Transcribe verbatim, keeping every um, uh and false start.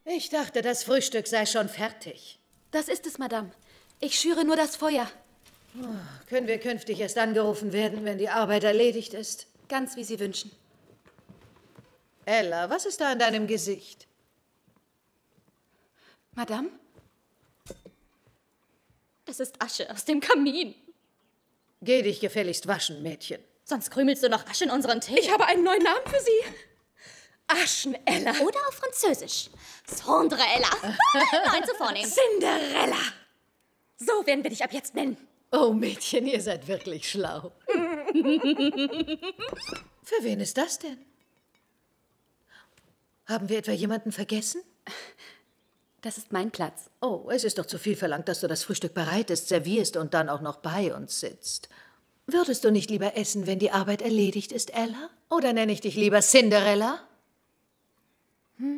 Ich dachte, das Frühstück sei schon fertig. Das ist es, Madame. Ich schüre nur das Feuer. Oh, können wir künftig erst angerufen werden, wenn die Arbeit erledigt ist? Ganz wie Sie wünschen. Ella, was ist da in deinem Gesicht? Madame? Das ist Asche aus dem Kamin. Geh dich gefälligst waschen, Mädchen. Sonst krümelst du noch Asche in unseren Tee. Ich habe einen neuen Namen für Sie. Aschenella. Oder auf Französisch. Cendrella. Nein, zu vornehm. Cinderella. So werden wir dich ab jetzt nennen. Oh, Mädchen, ihr seid wirklich schlau. Für wen ist das denn? Haben wir etwa jemanden vergessen? Das ist mein Platz. Oh, es ist doch zu viel verlangt, dass du das Frühstück bereitest, servierst und dann auch noch bei uns sitzt. Würdest du nicht lieber essen, wenn die Arbeit erledigt ist, Ella? Oder nenne ich dich lieber Cinderella? Hm?